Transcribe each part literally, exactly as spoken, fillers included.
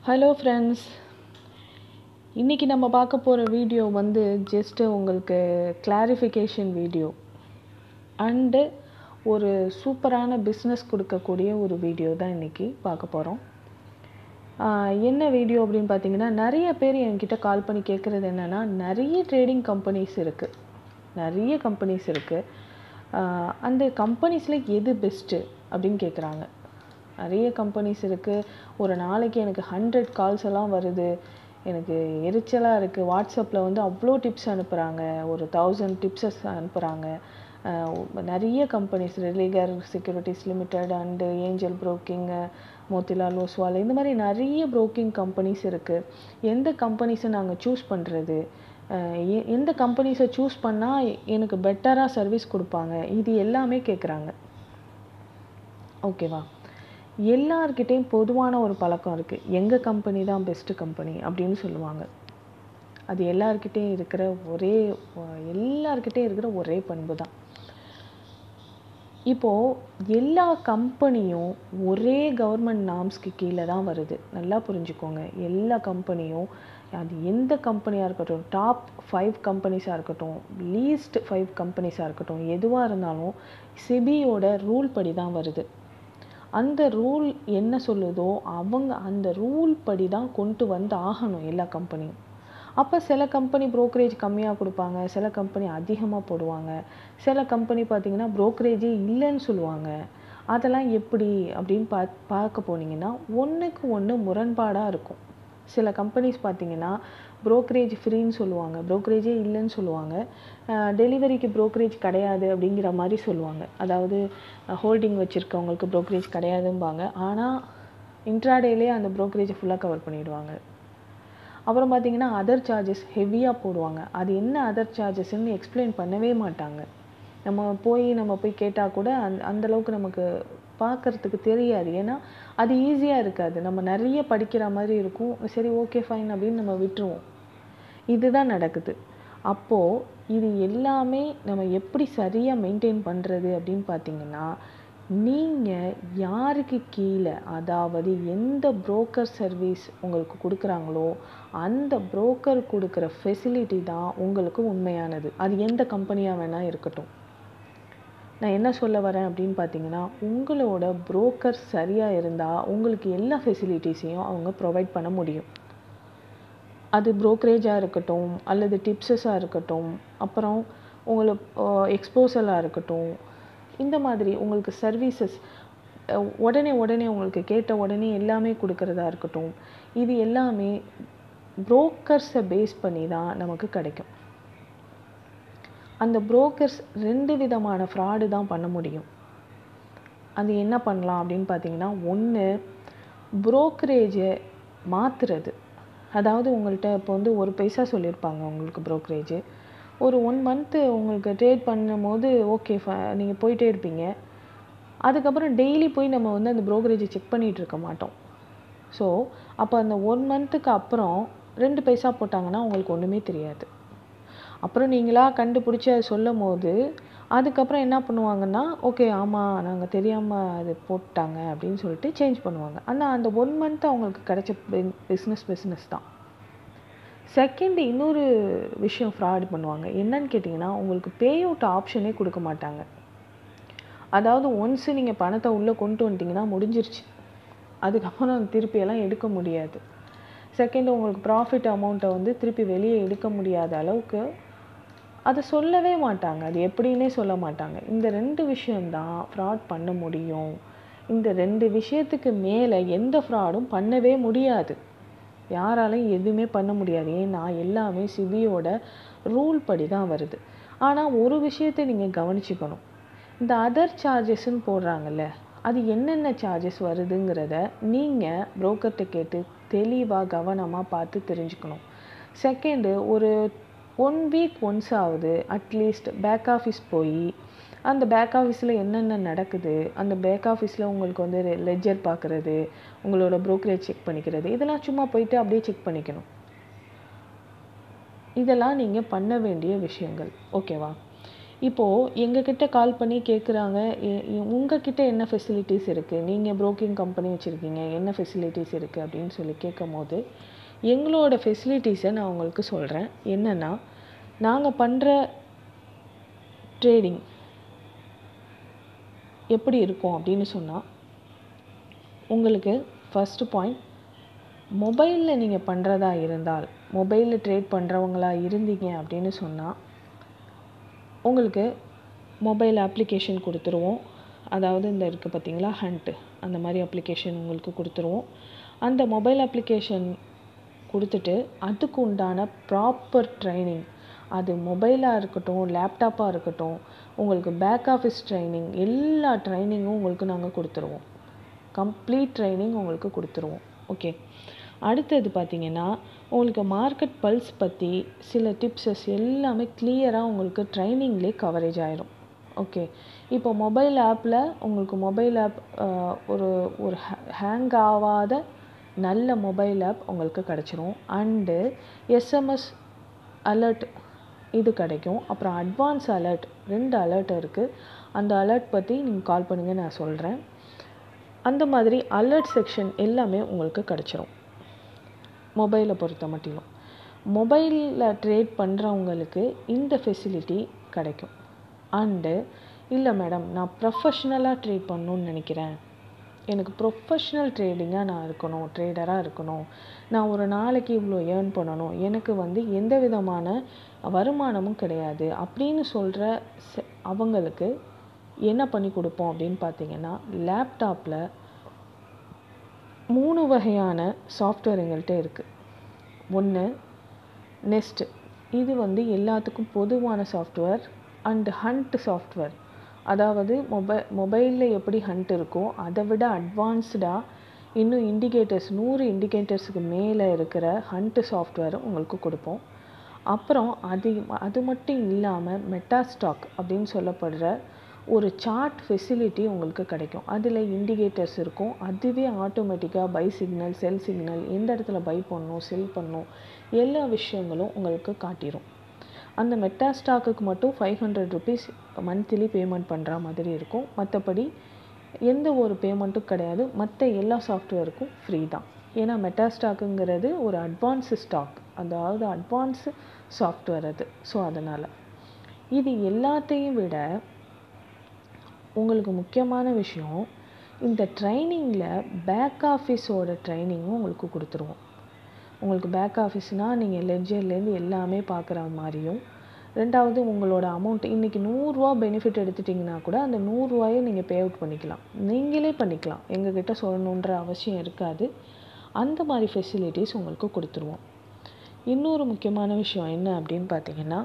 Hello friends, இன்றைக்கி நம்ம பார்க்க போகிற வீடியோ வந்து ஜஸ்ட்டு உங்களுக்கு கிளாரிஃபிகேஷன் வீடியோ அண்டு ஒரு சூப்பரான பிஸ்னஸ் கொடுக்கக்கூடிய ஒரு வீடியோ தான் இன்றைக்கி பார்க்க போகிறோம். என்ன வீடியோ அப்படின்னு பார்த்தீங்கன்னா, நிறைய பேர் என்கிட்ட கால் பண்ணி கேட்குறது என்னென்னா, நிறைய ட்ரேடிங் கம்பெனிஸ் இருக்குது நிறைய கம்பெனிஸ் இருக்குது அந்த கம்பெனிஸில் எது பெஸ்ட்டு அப்படின்னு கேட்குறாங்க. நிறைய கம்பெனிஸ் இருக்குது. ஒரு நாளைக்கு எனக்கு ஹண்ட்ரட் கால்ஸ் எல்லாம் வருது. எனக்கு எரிச்சலாக இருக்குது. வாட்ஸ்அப்பில் வந்து அவ்வளோ டிப்ஸ் அனுப்புகிறாங்க. ஒரு தௌசண்ட் டிப்ஸஸ் அனுப்புகிறாங்க. நிறைய companies, Religare securities limited and Angel broking, Motilal Oswal, இந்த மாதிரி நிறைய புரோக்கிங் கம்பெனிஸ் இருக்குது. எந்த கம்பெனிஸை நாங்கள் சூஸ் பண்ணுறது, எந்த கம்பெனிஸை சூஸ் பண்ணால் எனக்கு பெட்டராக சர்வீஸ் கொடுப்பாங்க, இது எல்லாமே கேட்குறாங்க. ஓகேவா? எல்லார்கிட்டையும் பொதுவான ஒரு பழக்கம் இருக்குது. எங்கள் கம்பெனி தான் பெஸ்ட்டு கம்பெனி அப்படின்னு சொல்லுவாங்க. அது எல்லார்கிட்டையும் இருக்கிற ஒரே எல்லார்கிட்டையும் இருக்கிற ஒரே பண்பு தான். இப்போது எல்லா கம்பெனியும் ஒரே கவர்மெண்ட் நார்ம்ஸ்க்கு கீழே தான் வருது. நல்லா புரிஞ்சுக்கோங்க. எல்லா கம்பெனியும், அது எந்த கம்பெனியாக இருக்கட்டும், டாப் ஃபைவ் கம்பெனிஸாக இருக்கட்டும், லீஸ்ட் ஃபைவ் கம்பெனிஸாக இருக்கட்டும், எதுவாக இருந்தாலும் செபியோட ரூல் படி தான் வருது. அந்த ரூல் என்ன சொல்லுதோ அவங்க அந்த ரூல் படி தான் கொண்டு வந்து ஆகணும் எல்லா கம்பெனியும். அப்போ சில கம்பெனி ப்ரோக்கரேஜ் கம்மியாக கொடுப்பாங்க, சில கம்பெனி அதிகமாக போடுவாங்க, சில கம்பெனி பார்த்திங்கன்னா ப்ரோக்கரேஜே இல்லைன்னு சொல்லுவாங்க. அதெல்லாம் எப்படி அப்படின்னு பா பார்க்க போனீங்கன்னா ஒன்றுக்கு ஒன்று முரண்பாடாக இருக்கும். சில கம்பெனிஸ் பார்த்திங்கன்னா ப்ரோக்கரேஜ் ஃப்ரீன்னு சொல்லுவாங்க, ப்ரோக்கரேஜே இல்லைன்னு சொல்லுவாங்க, டெலிவரிக்கு ப்ரோக்கரேஜ் கிடையாது அப்படிங்கிற மாதிரி சொல்லுவாங்க. அதாவது ஹோல்டிங் வச்சுருக்கவங்களுக்கு ப்ரோக்கரேஜ் கிடையாதும்பாங்க, ஆனால் இன்ட்ராடேலே அந்த ப்ரோக்கரேஜை ஃபுல்லாக கவர் பண்ணிவிடுவாங்க. அப்புறம் பார்த்திங்கன்னா அதர் சார்ஜஸ் ஹெவியாக போடுவாங்க. அது என்ன அதர் சார்ஜஸ்ன்னு எக்ஸ்பிளைன் பண்ணவே மாட்டாங்க. நம்ம போய் நம்ம போய் கேட்டால் கூட அந் அந்தளவுக்கு நமக்கு பார்க்குறதுக்கு தெரியாது. ஏன்னா அது ஈஸியாக இருக்காது. நம்ம நிறைய படிக்கிற மாதிரி இருக்கும். சரி, ஓகே, ஃபைன் அப்படின்னு நம்ம விட்டுருவோம். இதுதான் நடக்குது. அப்போது இது எல்லாமே நம்ம எப்படி சரியாக மெயின்டைன் பண்ணுறது அப்படின்னு பார்த்திங்கன்னா, நீங்கள் யாருக்கு கீழே, அதாவது எந்த புரோக்கர் சர்வீஸ் உங்களுக்கு கொடுக்குறாங்களோ அந்த புரோக்கர் கொடுக்குற ஃபெசிலிட்டி தான் உங்களுக்கு உண்மையானது. அது எந்த கம்பெனியாக வேணால் இருக்கட்டும். நான் என்ன சொல்ல வரேன் அப்படின்னு பார்த்தீங்கன்னா, உங்களோட புரோக்கர் சரியாக இருந்தால் உங்களுக்கு எல்லா ஃபெசிலிட்டிஸையும் அவங்க ப்ரொவைட் பண்ண முடியும். அது ப்ரோக்கரேஜாக இருக்கட்டும், அல்லது டிப்ஸஸாக இருக்கட்டும், அப்புறம் உங்களுக்கு எக்ஸ்போசலாக இருக்கட்டும், இந்த மாதிரி உங்களுக்கு சர்வீசஸ் உடனே உடனே உங்களுக்கு கேட்ட உடனே எல்லாமே கொடுக்கறதா இருக்கட்டும், இது எல்லாமே புரோக்கர்ஸை பேஸ் பண்ணி தான் நமக்கு கிடைக்கும். அந்த புரோக்கர்ஸ் ரெண்டு விதமான ஃப்ராடு தான் பண்ண முடியும். அது என்ன பண்ணலாம் அப்படின்னு பார்த்தீங்கன்னா, ஒன்று புரோக்கரேஜை மாற்றுறது. அதாவது உங்கள்கிட்ட இப்போ வந்து ஒரு பைசா சொல்லியிருப்பாங்க உங்களுக்கு ப்ரோக்கரேஜ். ஒரு ஒன் மந்த்து உங்களுக்கு ட்ரேட் பண்ணும் போது ஓகே, ஃப நீங்கள் போயிட்டே இருப்பீங்க. அதுக்கப்புறம் டெய்லி போய் நம்ம வந்து அந்த ப்ரோக்கரேஜை செக் பண்ணிகிட்டு இருக்க மாட்டோம். ஸோ அப்போ அந்த ஒன் மந்த்துக்கு அப்புறம் ரெண்டு பைசா போட்டாங்கன்னா உங்களுக்கு ஒன்றுமே தெரியாது. அப்புறம் நீங்களாக கண்டுபிடிச்சி அதை சொல்லும் போது அதுக்கப்புறம் என்ன பண்ணுவாங்கன்னா, ஓகே, ஆமாம், நாங்கள் தெரியாமல் அது போட்டாங்க அப்படின்னு சொல்லிட்டு சேஞ்ச் பண்ணுவாங்க. ஆனால் அந்த ஒன் மந்த்து அவங்களுக்கு கிடைச்ச பிஸ்னஸ் பிஸ்னஸ் தான். செகண்ட், இன்னொரு விஷயம் ஃப்ராட் பண்ணுவாங்க. என்னன்னு கேட்டிங்கன்னா, உங்களுக்கு பே அவுட் ஆப்ஷனே கொடுக்க மாட்டாங்க. அதாவது ஒன்ஸு நீங்கள் பணத்தை உள்ளே கொண்டு வந்துட்டிங்கன்னா முடிஞ்சிருச்சு. அதுக்கப்புறம் திருப்பியெல்லாம் எடுக்க முடியாது. செகண்ட், உங்களுக்கு ப்ராஃபிட் அமௌண்ட்டை வந்து திருப்பி வெளியே எடுக்க முடியாத அளவுக்கு அதை சொல்லவே மாட்டாங்க. அது எப்படின்னே சொல்ல மாட்டாங்க. இந்த ரெண்டு விஷயந்தான் ஃப்ராட் பண்ண முடியும். இந்த ரெண்டு விஷயத்துக்கு மேலே எந்த ஃப்ராடும் பண்ணவே முடியாது. யாராலையும் எதுவுமே பண்ண முடியாது. ஏன்னா எல்லாமே சிபியோட ரூல் படி தான் வருது. ஆனால் ஒரு விஷயத்தை நீங்கள் கவனிச்சுக்கணும். இந்த அதர் சார்ஜஸ்ன்னு போடுறாங்கல்ல, அது என்னென்ன சார்ஜஸ் வருதுங்கிறத நீங்கள் புரோக்கர்கிட்ட கேட்டு தெளிவாக கவனமாக பார்த்து தெரிஞ்சுக்கணும். செகண்டு, ஒரு ஒன் வீக் ஒன்ஸ் ஆகுது அட்லீஸ்ட் பேக் ஆஃபீஸ் போய் அந்த பேக் ஆஃபீஸில் என்னென்ன நடக்குது, அந்த பேக் ஆஃபீஸில் உங்களுக்கு வந்து லெட்ஜர் பார்க்குறது, உங்களோட ப்ரோக்கரேஜ் செக் பண்ணிக்கிறது, இதெல்லாம் சும்மா போயிட்டு அப்படியே செக் பண்ணிக்கணும். இதெல்லாம் நீங்கள் பண்ண வேண்டிய விஷயங்கள். ஓகேவா? இப்போது எங்ககிட்ட கால் பண்ணி கேட்குறாங்க, உங்ககிட்ட என்ன ஃபெசிலிட்டிஸ் இருக்குது, நீங்கள் ப்ரோக்கிங் கம்பெனி வச்சுருக்கீங்க, என்ன ஃபெசிலிட்டிஸ் இருக்குது அப்படின்னு சொல்லி கேட்கும் போது எங்களோட ஃபெசிலிட்டிஸை நான் உங்களுக்கு சொல்கிறேன். என்னென்னா, நாங்கள் பண்ணுற ட்ரேடிங் எப்படி இருக்கும் அப்படின்னு சொன்னால், உங்களுக்கு ஃபஸ்ட்டு பாயிண்ட், மொபைலில் நீங்கள் பண்ணுறதா இருந்தால், மொபைலில் ட்ரேட் பண்ணுறவங்களா இருந்தீங்க அப்படின்னு சொன்னால், உங்களுக்கு மொபைல் அப்ளிகேஷன் கொடுத்துருவோம். அதாவது இந்த இருக்குது பார்த்தீங்களா, ஹண்ட், அந்த மாதிரி அப்ளிகேஷன் உங்களுக்கு கொடுத்துருவோம். அந்த மொபைல் அப்ளிகேஷன் கொடுத்துட்டு அதுக்கு உண்டான ப்ராப்பர் ட்ரைனிங், அது மொபைலாக இருக்கட்டும், லேப்டாப்பாக இருக்கட்டும், உங்களுக்கு பேக் ஆஃபீஸ் ட்ரைனிங், எல்லா ட்ரைனிங்கும் உங்களுக்கு நாங்கள் கொடுத்துருவோம். கம்ப்ளீட் ட்ரைனிங் உங்களுக்கு கொடுத்துருவோம். ஓகே. அடுத்தது பார்த்திங்கன்னா, உங்களுக்கு மார்க்கெட் பல்ஸ் பற்றி சில டிப்ஸஸ் எல்லாமே கிளியராக உங்களுக்கு ட்ரைனிங்லேயே கவரேஜ் ஆயிரும். ஓகே. இப்போ மொபைல் ஆப்பில் உங்களுக்கு மொபைல் ஆப் ஒரு ஒரு ஹேங் ஆகாத நல்ல மொபைல் ஆப் உங்களுக்கு கிடச்சிரும். அண்டு எஸ்எம்எஸ் அலர்ட் இது கிடைக்கும். அப்புறம் அட்வான்ஸ் அலர்ட், ரெண்டு அலர்ட் இருக்குது. அந்த அலர்ட் பற்றி நீங்கள் கால் பண்ணுங்கள், நான் சொல்கிறேன். அந்த மாதிரி அலர்ட் செக்ஷன் எல்லாமே உங்களுக்கு கிடச்சிரும் மொபைலை பொறுத்த மட்டிலும். மொபைலில் ட்ரேட் பண்ணுறவங்களுக்கு இந்த ஃபெசிலிட்டி கிடைக்கும். அண்டு இல்லை மேடம், நான் ப்ரொஃபஷ்னலாக ட்ரேட் பண்ணணுன்னு நினைக்கிறேன், எனக்கு ப்ரொஃபஷ்னல் ட்ரேடிங்காக நான் இருக்கணும், ட்ரேடராக இருக்கணும், நான் ஒரு நாளைக்கு இவ்வளோ ஏர்ன் பண்ணணும், எனக்கு வந்து எந்த விதமான வருமானமும் கிடையாது அப்படின்னு சொல்கிற அவங்களுக்கு என்ன பண்ணி கொடுப்போம் அப்படின்னு பார்த்தீங்கன்னா, லேப்டாப்பில் மூணு வகையான சாஃப்ட்வேர் எங்கள்கிட்ட இருக்குது. ஒன்று நெஸ்ட், இது வந்து எல்லாத்துக்கும் பொதுவான சாஃப்ட்வேர். அண்டு ஹண்ட் சாஃப்ட்வேர், அதாவது மொபை மொபைலில் எப்படி ஹண்ட் இருக்கோ அதை விட அட்வான்ஸ்டாக இன்னும் இண்டிகேட்டர்ஸ், நூறு இண்டிகேட்டர்ஸுக்கு மேலே இருக்கிற ஹண்ட் சாஃப்ட்வேர் உங்களுக்கு கொடுப்போம். அப்புறம் அது அது மட்டும் இல்லாமல் மெட்டாஸ்டாக் அப்படின்னு சொல்லப்படுற ஒரு சார்ட் ஃபெசிலிட்டி உங்களுக்கு கிடைக்கும். அதில் இண்டிகேட்டர்ஸ் இருக்கும். அதுவே ஆட்டோமேட்டிக்காக பை சிக்னல், செல் சிக்னல், எந்த இடத்துல பை பண்ணணும், செல் பண்ணணும், எல்லா விஷயங்களும் உங்களுக்கு காட்டிடும். அந்த மெட்டாஸ்டாக்குக்கு மட்டும் five hundred rupees monthly payment பண்ணுற மாதிரி இருக்கும். மற்றபடி எந்த ஒரு பேமெண்ட்டும் கிடையாது. மற்ற எல்லா சாஃப்ட்வேருக்கும் ஃப்ரீ தான். ஏன்னா மெட்டாஸ்டாக்குங்கிறது ஒரு அட்வான்ஸு ஸ்டாக், அதாவது அட்வான்ஸு சாஃப்ட்வேர் அது. ஸோ அதனால் இது எல்லாத்தையும் விட உங்களுக்கு முக்கியமான விஷயம், இந்த ட்ரைனிங்கில் பேக் ஆஃபீஸோட ட்ரைனிங்கும் உங்களுக்கு கொடுத்துருவோம். உங்களுக்கு பேக் ஆஃபீஸ்னால் நீங்கள் லெட்ஜர்லேருந்து எல்லாமே பார்க்குற மாதிரியும், ரெண்டாவது உங்களோட அமௌண்ட் இன்றைக்கி நூறுரூவா பெனிஃபிட் எடுத்துட்டிங்கன்னா கூட அந்த நூறுரூவாயை நீங்கள் பே அவுட் பண்ணிக்கலாம், நீங்களே பண்ணிக்கலாம், எங்ககிட்ட சொல்லணுன்ற அவசியம் இருக்காது. அந்த மாதிரி ஃபெசிலிட்டிஸ் உங்களுக்கு கொடுத்துருவோம். இன்னொரு முக்கியமான விஷயம் என்ன அப்படின்னு பார்த்தீங்கன்னா,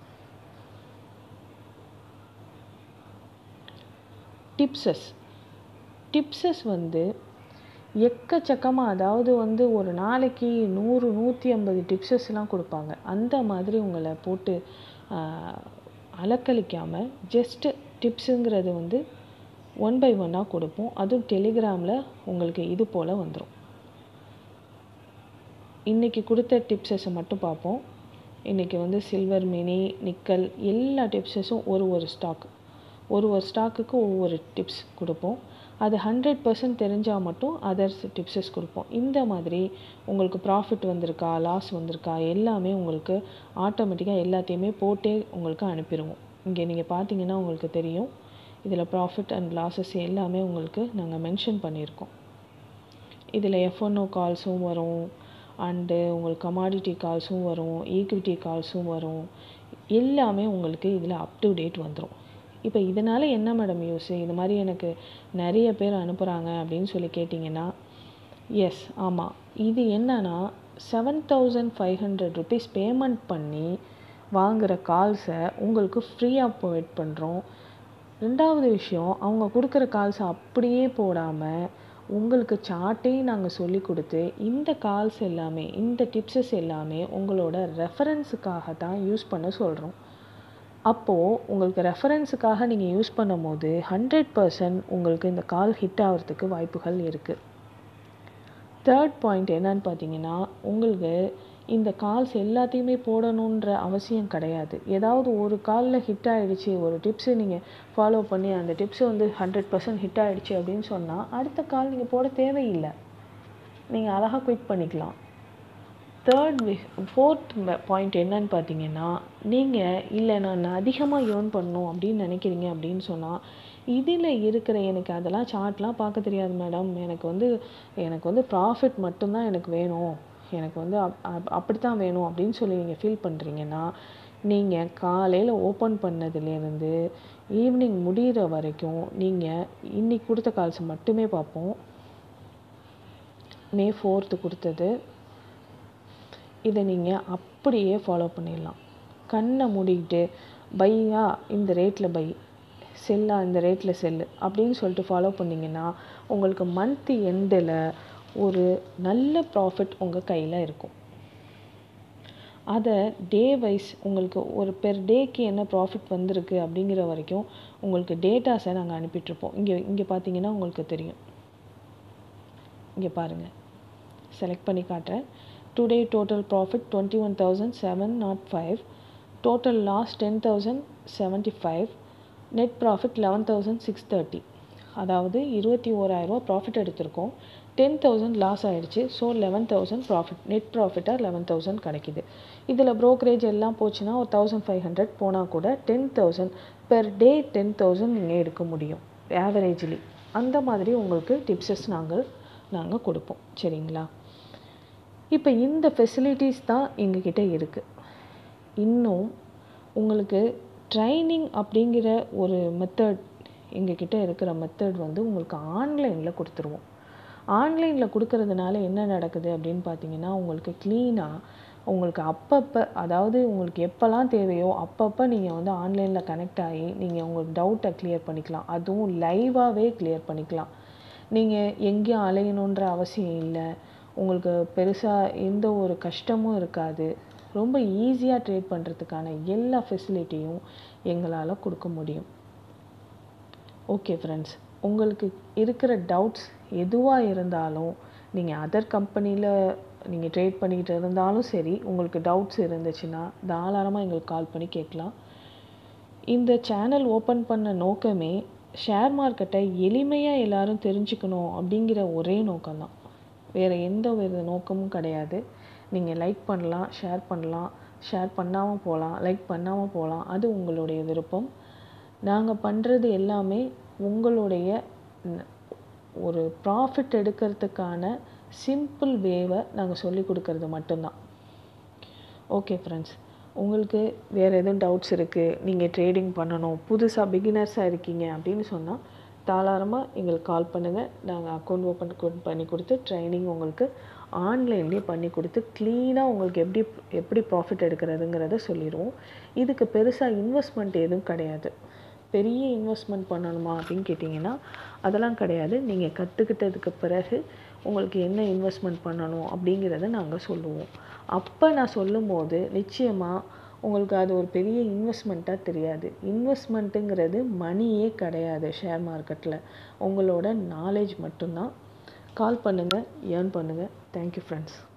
டிப்ஸஸ் டிப்ஸஸ் வந்து எக்கச்சக்கமாக, அதாவது வந்து ஒரு நாளைக்கு நூறு நூற்றி ஐம்பது டிப்ஸஸ்லாம் கொடுப்பாங்க. அந்த மாதிரி உங்களை போட்டு அலக்களிக்காமல் ஜஸ்ட்டு டிப்ஸுங்கிறது வந்து ஒன் பை ஒன்னாக கொடுப்போம். அதுவும் டெலிகிராமில் உங்களுக்கு இது போல் வந்துடும். இன்றைக்கி கொடுத்த டிப்ஸஸை மட்டும் பார்ப்போம். இன்றைக்கி வந்து சில்வர், மினி, நிக்கல் எல்லா டிப்ஸஸும் ஒரு ஒரு ஸ்டாக், ஒரு ஒரு ஸ்டாக்குக்கு ஒவ்வொரு டிப்ஸ் கொடுப்போம். அது ஹண்ட்ரட் பர்சன்ட் தெரிஞ்சால் மட்டும் அதர்ஸ் டிப்ஸஸ் கொடுப்போம். இந்த மாதிரி உங்களுக்கு ப்ராஃபிட் வந்திருக்கா, லாஸ் வந்திருக்கா, எல்லாமே உங்களுக்கு ஆட்டோமேட்டிக்காக எல்லாத்தையுமே போட்டே உங்களுக்கு அனுப்பிடுவோம். இங்கே நீங்கள் பார்த்தீங்கன்னா உங்களுக்கு தெரியும், இதில் ப்ராஃபிட் அண்ட் லாஸஸ் எல்லாமே உங்களுக்கு நாங்கள் மென்ஷன் பண்ணியிருக்கோம். இதில் எஃப்ஒன்ஓ கால்ஸும் வரும், அண்டு உங்களுக்கு கமாடிட்டி கால்ஸும் வரும், ஈக்விட்டி கால்ஸும் வரும், எல்லாமே உங்களுக்கு இதில் அப் டு டேட் வந்துடும். இப்போ இதனால் என்ன மேடம் யூஸ், இது மாதிரி எனக்கு நிறைய பேர் அனுப்புகிறாங்க அப்படின்னு சொல்லி கேட்டிங்கன்னா, எஸ், ஆமாம், இது என்னன்னா seven thousand five hundred rupees payment பண்ணி வாங்குகிற கால்ஸை உங்களுக்கு ஃப்ரீயாக ப்ரொவைட் பண்ணுறோம். ரெண்டாவது விஷயம், அவங்க கொடுக்குற கால்ஸை அப்படியே போடாமல் உங்களுக்கு சார்ட்டையும் நாங்கள் சொல்லி கொடுத்து இந்த கால்ஸ் எல்லாமே, இந்த டிப்ஸஸ் எல்லாமே உங்களோட ரெஃபரன்ஸுக்காக தான் யூஸ் பண்ண சொல்கிறோம். அப்போது உங்களுக்கு ரெஃபரன்ஸுக்காக நீங்கள் யூஸ் பண்ணும் போது ஹண்ட்ரட் பர்சன்ட் உங்களுக்கு இந்த கால் ஹிட் ஆகிறதுக்கு வாய்ப்புகள் இருக்குது. தேர்ட் பாயிண்ட் என்னன்னு பார்த்தீங்கன்னா, உங்களுக்கு இந்த கால்ஸ் எல்லாத்தையுமே போடணுன்ற அவசியம் கிடையாது. ஏதாவது ஒரு காலில் ஹிட் ஆகிடுச்சு, ஒரு டிப்ஸு நீங்கள் ஃபாலோ பண்ணி அந்த டிப்ஸு வந்து ஹண்ட்ரட் பர்சன்ட் ஹிட் ஆகிடுச்சு அப்படின்னு சொன்னால் அடுத்த கால் நீங்கள் போட தேவையில்லை, நீங்கள் அழகாக குயிட் பண்ணிக்கலாம். தேர்ட் வி ஃபோர்த் பாயிண்ட் என்னன்னு பார்த்தீங்கன்னா, நீங்கள் இல்லை நான் அதிகமாக ஏர்ன் பண்ணணும் அப்படின்னு நினைக்கிறீங்க அப்படின்னு சொன்னால், இதில் இருக்கிற எனக்கு அதெல்லாம் சார்ட்லாம் பார்க்க தெரியாது மேடம், எனக்கு வந்து எனக்கு வந்து ப்ராஃபிட் மட்டும்தான் எனக்கு வேணும், எனக்கு வந்து அப் அப் அப்படி தான் வேணும் அப்படின்னு சொல்லி நீங்கள் ஃபீல் பண்ணுறீங்கன்னா, நீங்கள் காலையில் ஓப்பன் பண்ணதுலேருந்து ஈவினிங் முடிகிற வரைக்கும் நீங்கள் இன்றைக்கி கொடுத்த கால்ஸ் மட்டுமே பார்ப்போம். மே ஃபோர்த்து கொடுத்தது, இதை நீங்கள் அப்படியே ஃபாலோ பண்ணிடலாம். கண்ணை மூடிக்கிட்டு பையா இந்த ரேட்டில் பை, செல்லா இந்த ரேட்டில் செல்லு அப்படின்னு சொல்லிட்டு ஃபாலோ பண்ணிங்கன்னா உங்களுக்கு மந்த் எண்டில் ஒரு நல்ல ப்ராஃபிட் உங்கள் கையில் இருக்கும். அதை டே வைஸ் உங்களுக்கு ஒரு பெர் டேக்கு என்ன ப்ராஃபிட் வந்திருக்கு அப்படிங்கிற வரைக்கும் உங்களுக்கு டேட்டாஸை நாங்கள் அனுப்பிட்டுருப்போம். இங்கே இங்கே பார்த்தீங்கன்னா உங்களுக்கு தெரியும். இங்கே பாருங்கள், செலக்ட் பண்ணி காட்டுறேன். Today total profit twenty one thousand seven nought five, total loss ten thousand seventy five, net profit eleven thousand six thirty. அதாவது இருபத்தி ஓராயிரரூவா ப்ராஃபிட் எடுத்திருக்கோம், டென் தௌசண்ட் லாஸ் ஆகிடுச்சு. So eleven thousand profit, net ப்ராஃபிட்டாக eleven thousand கிடைக்கிது. இதில் brokerage எல்லாம் போச்சுன்னா ஒரு தௌசண்ட் ஃபைவ் ஹண்ட்ரட் போனால் கூட ten thousand per day ten thousand நீங்கள் எடுக்க முடியும் ஆவரேஜ்லி. அந்த மாதிரி உங்களுக்கு டிப்ஸஸ் நாங்கள் நாங்கள் கொடுப்போம். சரிங்களா? இப்போ இந்த ஃபெசிலிட்டிஸ் தான் எங்ககிட்ட இருக்குது. இன்னும் உங்களுக்கு ட்ரைனிங் அப்படிங்கிற ஒரு மெத்தட் எங்ககிட்ட இருக்கிற மெத்தட் வந்து உங்களுக்கு ஆன்லைனில் கொடுத்துருவோம். ஆன்லைனில் கொடுக்கறதுனால என்ன நடக்குது அப்படின்னு பார்த்தீங்கன்னா, உங்களுக்கு க்ளீனாக உங்களுக்கு அப்பப்போ, அதாவது உங்களுக்கு எப்போல்லாம் தேவையோ அப்பப்போ நீங்கள் வந்து ஆன்லைனில் கனெக்ட் ஆகி நீங்கள் உங்களுக்கு டவுட்டை கிளியர் பண்ணிக்கலாம். அதுவும் லைவாகவே கிளியர் பண்ணிக்கலாம். நீங்கள் எங்கேயும் அலையணுன்ற அவசியம் இல்லை. உங்களுக்கு பெருசாக எந்த ஒரு கஷ்டமும் இருக்காது. ரொம்ப ஈஸியாக ட்ரேட் பண்ணுறதுக்கான எல்லா ஃபெசிலிட்டியும் எங்களால் கொடுக்க முடியும். ஓகே ஃப்ரெண்ட்ஸ், உங்களுக்கு இருக்கிற டவுட்ஸ் எதுவாக இருந்தாலும் நீங்கள் அதர் கம்பெனியில் நீங்கள் ட்ரேட் பண்ணிக்கிட்டு இருந்தாலும் சரி, உங்களுக்கு டவுட்ஸ் இருந்துச்சுன்னா தாராளமாக எங்களுக்கு கால் பண்ணி கேட்கலாம். இந்த சேனல் ஓப்பன் பண்ண நோக்கமே ஷேர் மார்க்கெட்டை எளிமையாக எல்லாரும் தெரிஞ்சுக்கணும் அப்படிங்கிற ஒரே நோக்கம்தான். வேறு எந்த ஒரு நோக்கமும் கிடையாது. நீங்கள் லைக் பண்ணலாம், ஷேர் பண்ணலாம், ஷேர் பண்ணாமல் போகலாம், லைக் பண்ணாமல் போகலாம், அது உங்களுடைய விருப்பம். நாங்கள் பண்ணுறது எல்லாமே உங்களுடைய ஒரு ப்ராஃபிட் எடுக்கிறதுக்கான சிம்பிள் வேவை நாங்கள் சொல்லி கொடுக்கறது மட்டும்தான். ஓகே ஃப்ரெண்ட்ஸ், உங்களுக்கு வேறு எதுவும் டவுட்ஸ் இருக்குது, நீங்கள் ட்ரேடிங் பண்ணணும், புதுசாக பிகினர்ஸாக இருக்கீங்க அப்படின்னு சொன்னால் தாராளமாக எங்களுக்கு கால் பண்ணுங்கள். நாங்கள் அக்கௌண்ட் ஓப்பன் பண்ணி கொடுத்து ட்ரைனிங் உங்களுக்கு ஆன்லைன்லேயே பண்ணி கொடுத்து க்ளீனாக உங்களுக்கு எப்படி எப்படி ப்ராஃபிட் எடுக்கிறதுங்கிறத சொல்லிடுவோம். இதுக்கு பெருசாக இன்வெஸ்ட்மெண்ட் எதுவும் கிடையாது. பெரிய இன்வெஸ்ட்மெண்ட் பண்ணணுமா அப்படின்னு கேட்டிங்கன்னா அதெல்லாம் கிடையாது. நீங்கள் கற்றுக்கிட்டதுக்கு பிறகு உங்களுக்கு என்ன இன்வெஸ்ட்மெண்ட் பண்ணணும் அப்படிங்கிறத நாங்கள் சொல்லுவோம். அப்போ நான் சொல்லும்போது நிச்சயமாக உங்களுக்கு அது ஒரு பெரிய இன்வெஸ்ட்மெண்ட்டாக தெரியாது. இன்வெஸ்ட்மெண்ட்டுங்கிறது மணியே கிடையாது ஷேர் மார்க்கெட்டில், உங்களோட நாலேஜ் மட்டும்தான். கால் பண்ணுங்கள், ஏர்ன் பண்ணுங்கள். Thank you friends.